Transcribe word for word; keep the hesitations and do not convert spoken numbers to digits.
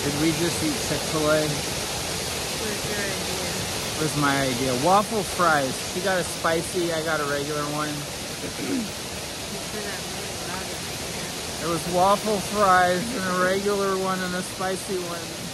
Did we just eat Chick-fil-A? What's your idea? It was my idea. Waffle fries. She got a spicy, I got a regular one. It was waffle fries and a regular one and a spicy one.